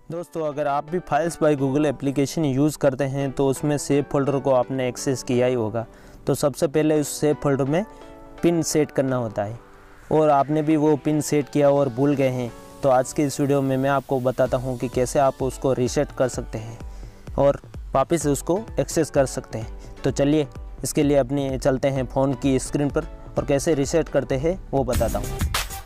दोस्तों, अगर आप भी files by Google application use करते हैं तो उसमें सेव फोल्डर को आपने एक्सेस किया ही होगा। तो सबसे पहले उस सेव फोल्डर में पिन सेट करना होता है और आपने भी वो पिन सेट किया और भूल गए हैं, तो आज की इस वीडियो में मैं आपको बताता हूँ कि कैसे आप उसको रीसेट कर सकते हैं और वापस उसको एक्सेस कर सकते हैं। तो चलिए इसके लिए अपने चलते हैं फ़ोन की स्क्रीन पर और कैसे रीसेट करते हैं वो बताता हूँ।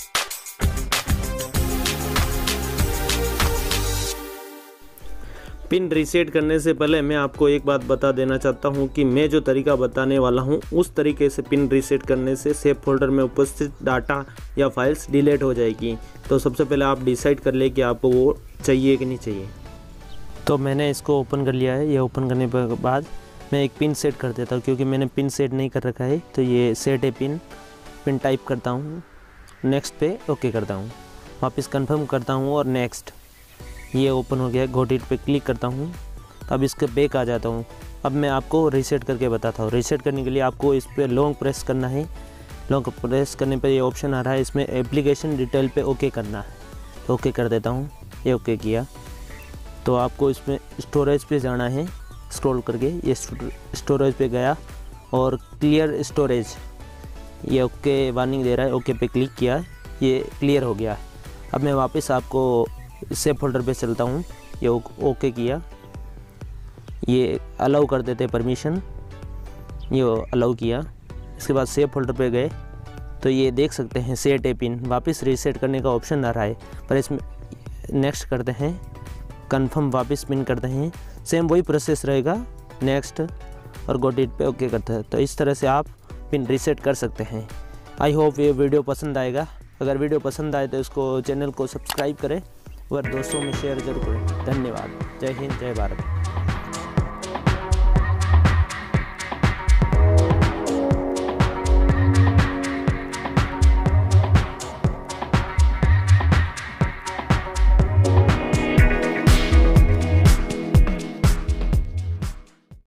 पिन रीसेट करने से पहले मैं आपको एक बात बता देना चाहता हूं कि मैं जो तरीका बताने वाला हूं उस तरीके से पिन रीसेट करने से सेव फोल्डर में उपस्थित डाटा या फाइल्स डिलीट हो जाएगी। तो सबसे पहले आप डिसाइड कर ले कि आपको वो चाहिए कि नहीं चाहिए। तो मैंने इसको ओपन कर लिया है। ये ओपन करने के बाद मैं एक पिन सेट कर देता हूँ, क्योंकि मैंने पिन सेट नहीं कर रखा है। तो ये सेट है पिन टाइप करता हूँ, नेक्स्ट पे ओके करता हूँ, वापस कन्फर्म करता हूँ और नेक्स्ट। ये ओपन हो गया। गॉट इट पे क्लिक करता हूँ। अब इसके बैक आ जाता हूँ। अब मैं आपको रीसेट करके बताता हूँ। रीसेट करने के लिए आपको इस पर लॉन्ग प्रेस करना है। लॉन्ग प्रेस करने पर ये ऑप्शन आ रहा है, इसमें एप्लीकेशन डिटेल पे ओके करना है। तो ओके कर देता हूँ। ये ओके किया तो आपको इसमें स्टोरेज पे जाना है, स्क्रॉल करके ये स्टोरेज पे गया और क्लियर स्टोरेज, ये ओके वार्निंग दे रहा है। ओके पे क्लिक किया, ये क्लियर हो गया। अब मैं वापस आपको सेव फोल्डर पे चलता हूँ। ये ओके किया, ये अलाउ कर देते परमिशन, ये अलाउ किया। इसके बाद सेव फोल्डर पे गए तो ये देख सकते हैं सेट ए पिन, वापस रीसेट करने का ऑप्शन आ रहा है, पर इसमें नेक्स्ट करते हैं, कंफर्म वापस पिन करते हैं। सेम वही प्रोसेस रहेगा, नेक्स्ट और गॉट इट पे ओके करते हैं। तो इस तरह से आप पिन रीसेट कर सकते हैं। आई होप ये वीडियो पसंद आएगा। अगर वीडियो पसंद आए तो इसको चैनल को सब्सक्राइब करें और दोस्तों में शेयर जरूर करें। धन्यवाद। जय हिंद, जय भारत।